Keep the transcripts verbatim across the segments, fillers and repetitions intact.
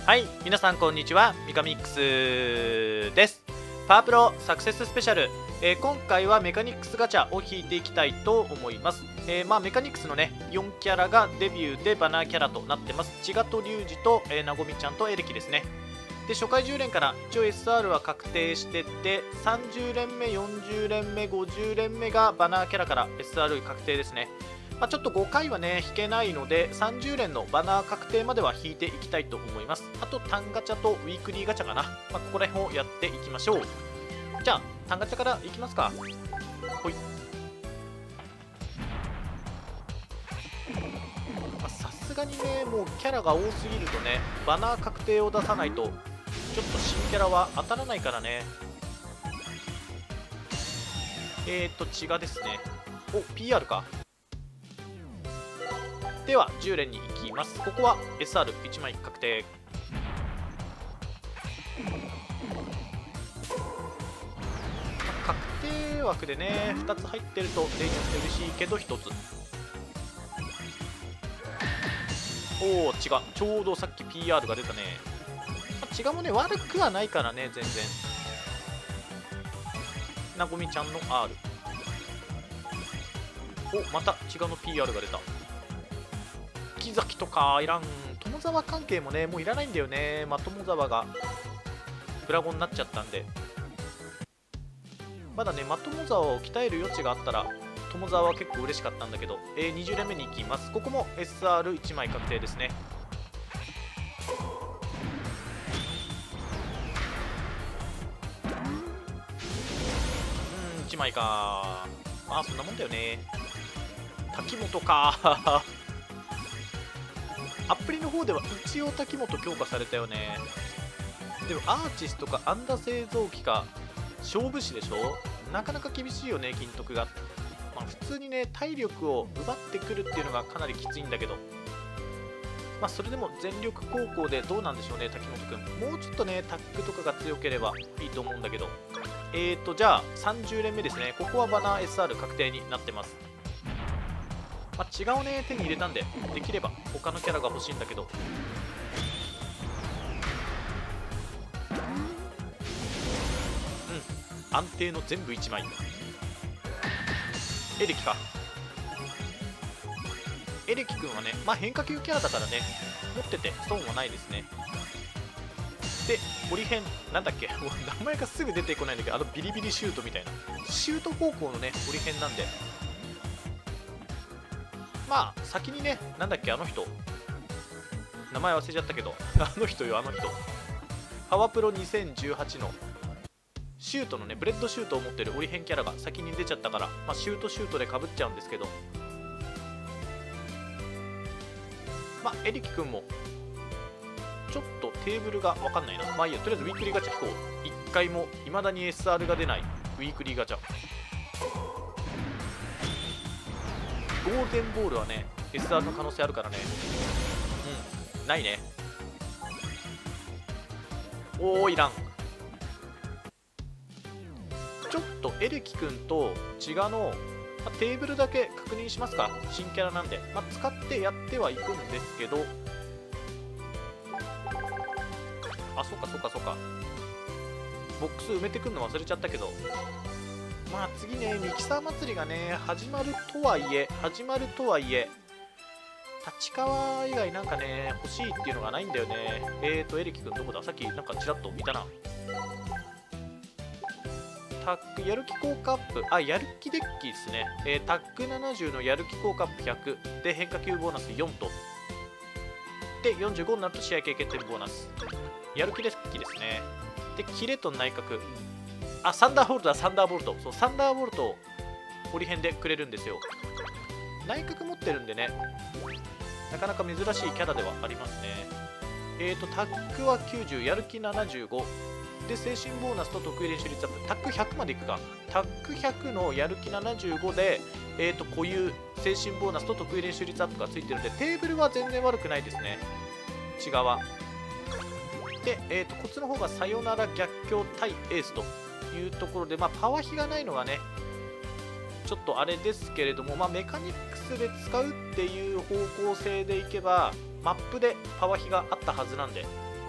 はい、皆さんこんにちは、ミカミックスです。パワープロサクセススペシャル、えー今回はメカニックスガチャを引いていきたいと思います。えーまあ、メカニクスのね、よんキャラがデビューでバナーキャラとなってます。千賀とリュウジと、えー、なごみちゃんとエレキですね。で、初回じゅう連から一応 エスアール は確定してって、さんじゅう連目、よんじゅう連目、ごじゅう連目がバナーキャラから エスアール 確定ですね。まあ、ちょっとごかいはね、引けないので、さんじゅう連のバナー確定までは引いていきたいと思います。あと、単ガチャとウィークリーガチャかな。まあ、ここら辺をやっていきましょう。じゃあ、単ガチャからいきますか。ほい。まあさすがにね、もうキャラが多すぎるとね、バナー確定を出さないと、ちょっと新キャラは当たらないからね。えーと、血がですね。お、ピーアール か。ではじゅう連に行きます。ここは エスアールいち 枚確定。確定枠でねふたつ入ってると例によって嬉しいけどひとつ。おお、血がちょうどさっき ピーアール が出たね。血がもね悪くはないからね、全然。なごみちゃんの アール。 お、また血がの ピーアール が出た。木崎とかいらん。友沢関係もねもういらないんだよね。まあ、友沢がブラゴンになっちゃったんで、まだねま友沢を鍛える余地があったら友沢は結構嬉しかったんだけど、えー、にじゅう連目に行きます。ここも エスアールいち 枚確定ですね。うん、いち枚か。まあそんなもんだよね。滝本かアプリの方では一応滝本強化されたよね。でもアーチスとかアンダ製造機か勝負師でしょ。なかなか厳しいよね、金徳が。まあ、普通にね体力を奪ってくるっていうのがかなりきついんだけど、まあ、それでも全力高校でどうなんでしょうね、滝本くん。もうちょっとねタックとかが強ければいいと思うんだけど。えーとじゃあさんじゅう連目ですね。ここはバナー エスアール 確定になってます。まあ、違うね手に入れたんで、できれば他のキャラが欲しいんだけど。うん、安定の全部いち枚。エレキか。エレキ君はね、まあ、変化球キャラだからね持ってて損はないですね。でオリヘンなんだっけもう名前がすぐ出てこないんだけど、あのビリビリシュートみたいなシュート方向のねオリヘンなんで、まあ先にねなんだっけあの人名前忘れちゃったけどあの人よ、あの人パワプロにせんじゅうはちのシュートのねブレッドシュートを持ってるオリヘンキャラが先に出ちゃったから、まあ、シュートシュートでかぶっちゃうんですけど、まあエリキ君もちょっとテーブルが分かんないな。まあいいや、とりあえずウィークリーガチャ引こう。いっかいもいまだに エスアール が出ないウィークリーガチャ。ゴールデンボールはね エスアール の可能性あるからね。うん、ないね。おー、いらん。ちょっとエレキ君と千賀の、まあ、テーブルだけ確認しますか。新キャラなんで、まあ、使ってやってはいくんですけど、あ、そっかそっかそっか。ボックス埋めてくんの忘れちゃったけど、まあ次ね、ミキサー祭りがね、始まるとはいえ、始まるとはいえ、立川以外なんかね、欲しいっていうのがないんだよね。えーと、エレキ君どこだ。さっきなんかちらっと見たな。タック、やる気効果アップ。あ、やる気デッキですね。えー、タックななじゅうのやる気効果アップひゃく。で、変化球ボーナスよんと。で、よんじゅうごになると試合経験点ボーナス。やる気デッキですね。で、キレと内角。あ、サンダーボルトだ、サンダーボルト。そう、サンダーボルトをオリヘンでくれるんですよ。内角持ってるんでね、なかなか珍しいキャラではありますね。えーと、タックはきゅうじゅう、やる気ななじゅうご。で、精神ボーナスと得意練習率アップ。タックひゃくまでいくか。タックひゃくのやる気ななじゅうごで、えーと、固有、精神ボーナスと得意練習率アップがついてるんで、テーブルは全然悪くないですね。違うわ。で、えーと、こっちの方がさよなら逆境対エースというところで、まあ、パワー比がないのがね、ちょっとあれですけれども、まあ、メカニクスで使うっていう方向性でいけば、マップでパワー比があったはずなんで、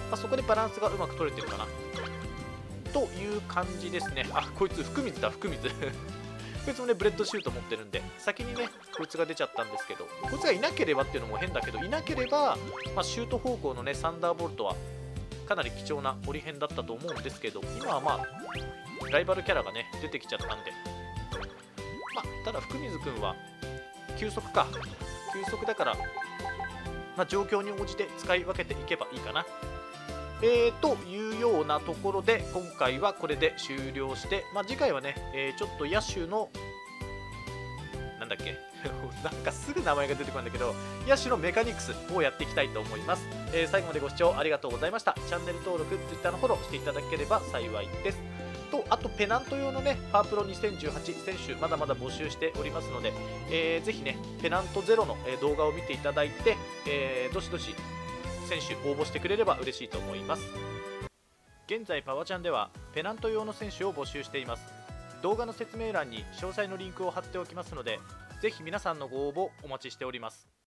あ、そこでバランスがうまく取れてるかなという感じですね。あ、こいつ福水だ、福水こいつもねブレッドシュート持ってるんで先にねこいつが出ちゃったんですけど、こいつがいなければっていうのも変だけど、いなければ、まあ、シュート方向のねサンダーボルトはかなり貴重な折り変だったと思うんですけど、今はまあライバルキャラがね出てきちゃったんで、まあ、ただ福水くんは急速か、急速だから、まあ、状況に応じて使い分けていけばいいかな。えー、というようなところで今回はこれで終了して、まあ、次回はね、えー、ちょっと野手のなんだっけなんかすぐ名前が出てくるんだけど、野手のメカニクスをやっていきたいと思います。えー、最後までご視聴ありがとうございました。チャンネル登録、Twitter のフォローしていただければ幸いです。と、あとペナント用のねパワープロにせんじゅうはち選手まだまだ募集しておりますので、えー、ぜひねペナントゼロの動画を見ていただいて、えー、どしどし選手応募してくれれば嬉しいと思います。現在パワちゃんではペナント用の選手を募集しています。動画の説明欄に詳細のリンクを貼っておきますので、ぜひ皆さんのご応募お待ちしております。